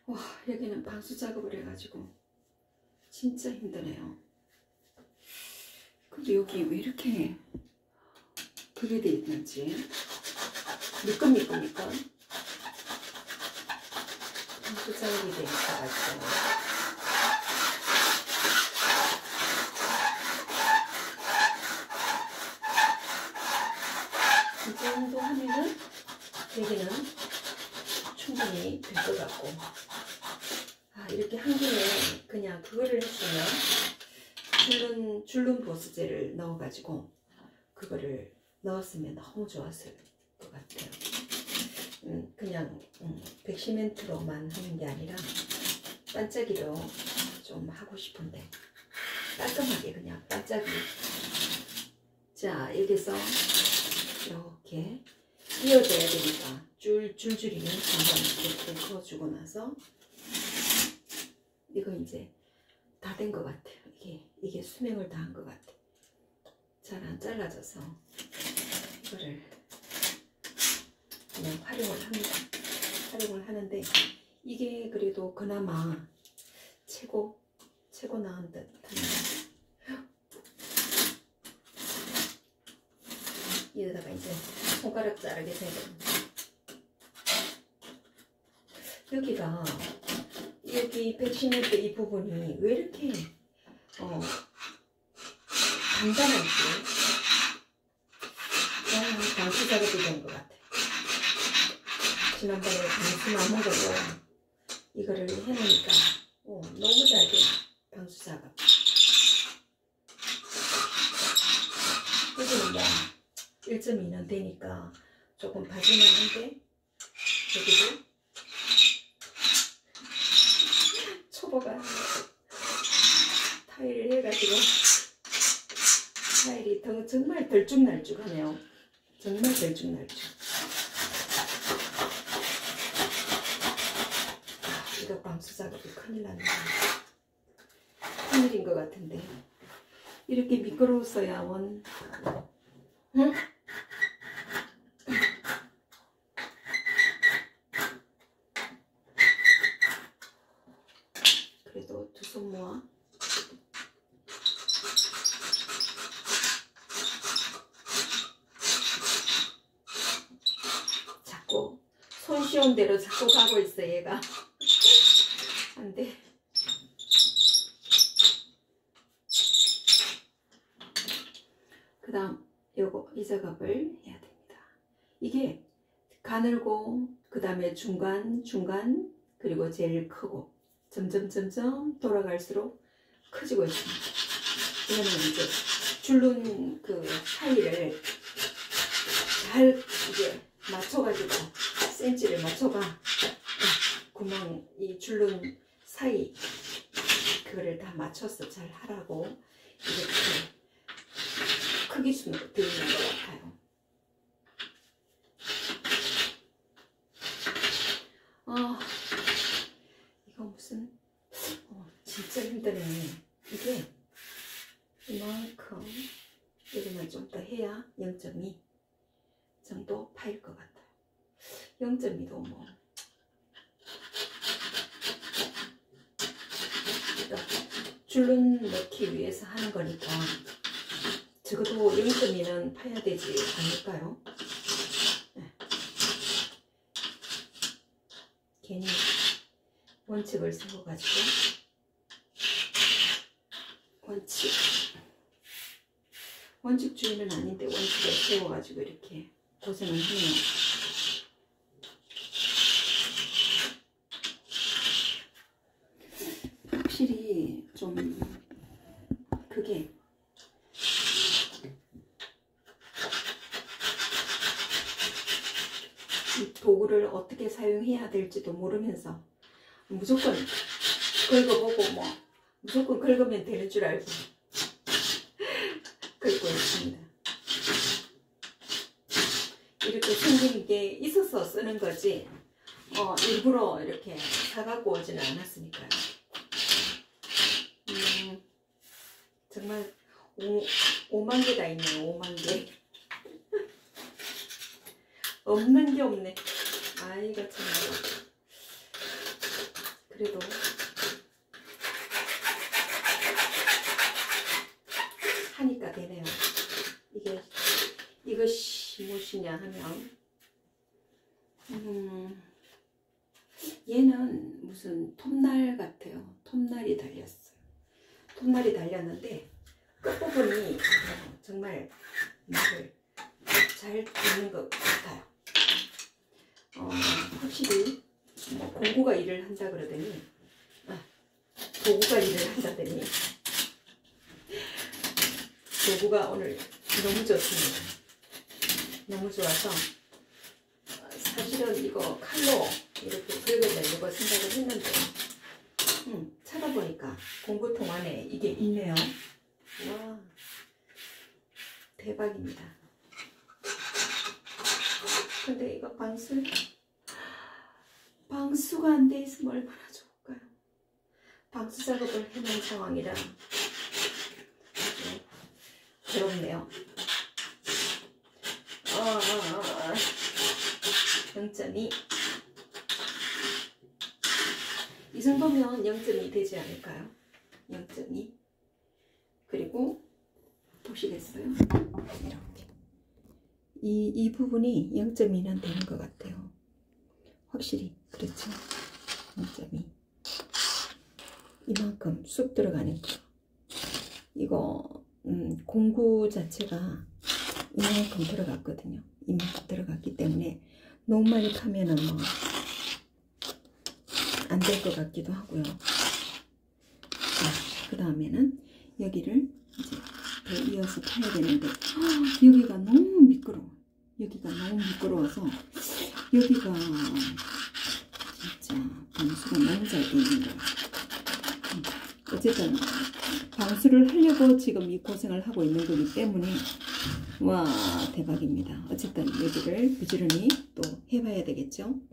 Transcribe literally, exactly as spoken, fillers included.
와, 여기는 방수 작업을 해가지고 진짜 힘드네요. 근데 여기 왜 이렇게 그게 돼 있는지 미끈미끈미끈 방수 작업이 돼 있어가지고 이 정도 하면은 여기는 충분히 될 것 같고, 아, 이렇게 한 김에 그냥 그거를 했으면 줄눈, 줄눈 보스제를 넣어가지고 그거를 넣었으면 너무 좋았을 것 같아요. 음, 그냥 음, 백시멘트로만 하는 게 아니라 반짝이로 좀 하고 싶은데 깔끔하게 그냥 반짝이. 자, 여기서 이렇게 띄워줘야 되니까 줄, 줄줄이 한번 이렇게 그어주고 나서 이거 이제 다 된 것 같아요. 이게, 이게 수명을 다 한 것 같아. 잘 안 잘라져서 이거를 그냥 활용을 합니다. 활용을 하는데 이게 그래도 그나마 최고, 최고 나은 듯 합니다. 여기다가 이제 손가락 자르게 생깁니다. 여기가 여기 백시멘트 이 부분이 왜 이렇게 어 단단한지 아, 방수 작업이 된 것 같아. 지난번에 방수만 먹어도 이거를 해놓으니까 어, 너무 잘 돼. 방수 작업. 여기는 뭐 일 점 이는 되니까 조금 봐주면 한데 여기도 초보가 타일을 해가지고 타일이 더, 정말 들쭉날쭉하네요. 정말 들쭉날쭉. 아, 이거 방수 작업이 큰일 났네. 큰일인 것 같은데 이렇게 미끄러웠어야 원. 응? 그래도 두 손 모아. 자꾸 손쉬운 대로 자꾸 가고 있어 얘가. 안 돼. 그 다음 요거 이 작업을 해야 됩니다. 이게 가늘고 그 다음에 중간 중간 그리고 제일 크고 점점 점점 돌아갈수록 커지고 있습니다. 이거는 이제 줄눈 그 사이를 잘 이제 맞춰가지고 센치를 맞춰가 구멍 이 줄눈 사이 그거를 다 맞춰서 잘 하라고 이렇게 크기 순으로 되어 있는 것 같아요. 아, 이거 무슨 어, 진짜 힘드네. 이게 이만큼 여기만 좀 더 해야 영 점 이 정도 파일 것 같아요. 영 점 이도 뭐 줄눈 넣기 위해서 하는 거니까 적어도 영 점 이는 파야 되지 않을까요? 네. 괜히 원칙을 세워가지고 원칙 원칙주의는 아닌데 원칙을 세워가지고 이렇게 고생을 해요. 확실히 좀 그게 이 도구를 어떻게 사용해야 될지도 모르면서 무조건 긁어보고 뭐 무조건 긁으면 되는 줄 알고 긁고 있습니다. 이렇게 생긴 게 있어서 쓰는 거지 어, 일부러 이렇게 사갖고 오지는 않았으니까요. 음, 정말 오, 오만 개가 있네요. 오만 개. 없는 게 없네. 아이가 참. 그래도 하니까 되네요. 이게 이것이 무엇이냐 하면 음, 얘는 무슨 톱날 같아요. 톱날이 달렸어요. 톱날이 달렸는데 끝부분이 정말 말을 잘 듣는 것 같아요. 어, 확실히 뭐 공구가 일을 한다 그러더니 아, 도구가 일을 한다더니 도구가 오늘 너무 좋습니다. 너무 좋아서 사실은 이거 칼로 이렇게 긁어내려고 생각을 했는데 음, 찾아보니까 공구통 안에 이게 있네요. 와, 대박입니다. 근데 이거 방수 방수가 안 돼 있으면 얼마나 좋을까요? 방수 작업을 해놓은 상황이라 아주 괴롭네요. 아, 아, 아. 영 점 이 이 정도면 영 점 이 되지 않을까요? 영 점 이 그리고 보시겠어요? 이렇게 이, 이 부분이 영 점 이는 되는 것 같아요. 확실히 그렇죠? 영 점 이 이만큼 쑥 들어가는 거 이거 음, 공구 자체가 이만큼 들어갔거든요. 이만큼 들어갔기 때문에 너무 많이 파면은 뭐 안 될 것 같기도 하고요. 자, 그 다음에는 여기를 이제 더 이어서 파야 되는데 허, 여기가 너무 미끄러워. 여기가 너무 미끄러워서 여기가 진짜 방수가 너무 잘 돼 있는 거야. 어쨌든 방수를 하려고 지금 이 고생을 하고 있는 거기 때문에 와 대박입니다. 어쨌든 여기를 부지런히 또 해봐야 되겠죠.